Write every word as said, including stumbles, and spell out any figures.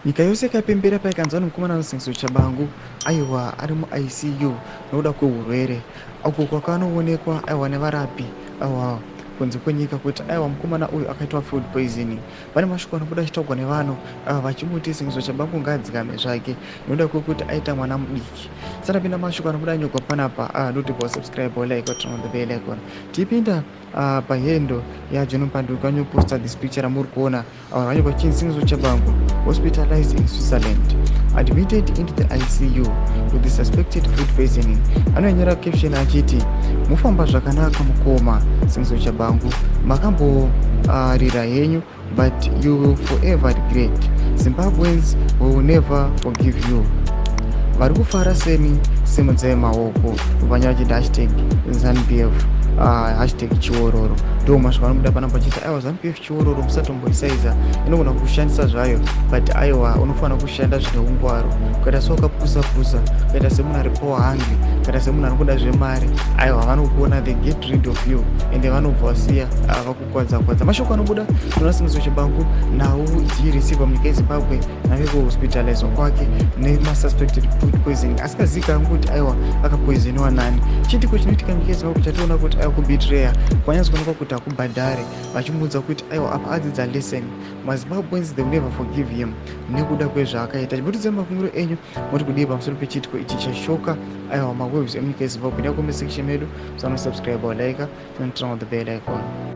Nyika yose yakapembera paikanzwa nemukomana anozwi Tshabangu aiwa ari mu-I C U nokuda kweurwere uko kwakanoonekwa aiwa nevarapi aiwa kunze kwenyika kuti aiwa mukomana uyu akaitwa food poisoning. Pane mashoko anobuda achitaurwa nevanhu ava vachimuti Singizwa Tshabangu ngaadzikame zvake nokuda kwekuti aita mwana mudiki. Tisapinda mashoko anobuda anyogwa panapa ndotipa subscribe like turn on the bell icon. Tipinda uh, pahendo yaJohn Panduka vanyoposta this picture ramuri kuona ava vanyogwa chinzi Singizwa Tshabangu hospitalized in Switzerland, admitted into the I C U with the suspected food poisoning. Anonyora caption achiti mufamba zvakanaka mukoma Singizwa Tshabangu, makambo uh, rira henyu but you will forever regret. Zimbabweans will never forgive you. Vari kufara semi simudzai maoko vanyora chiti hashtag ZANUPF uh, hashtag chiororo ndo mashoko anobuda panapa chiti aiwa ZANUPF chiororo musatomboisaiza inogona kushandisa zvayo but aiwa unofanira kushanda zvine ungwaro. Ukaita sewakapusa pusa ukaita semunhu ari power hungry ukaita semunhu ari kuda zvemari aiwa vanokuona they get rid of you ende vanobva vasiya uh, vakukwadza kwadza. Mashoko anobuda tinoona Singizwa Tshabangu nhau dzireceiva munyika yeZimbabwe nave kuhospitalizwa kwake nemasuspected food poisoning asikazivikanwi kuti aiwa akapoisoniwa nani. Chitiko chinoitika munyika yeZimbabwe chationa kuti aiwa kubetreya kwanyatsoonekwa kuti hakubhadhare vachimuudza kuti aiwa apa adzidza lesson maZimbabweans they will never forgive him nekuda kwezvaakaita. Chibvutidze mafungiro enyu moti kudii pamusoro pechitiko ichi chashoka aiwa mawaves emunyika yeZimbabwe. Ndako mesection medu so subscribe or like and turn on the bell icon.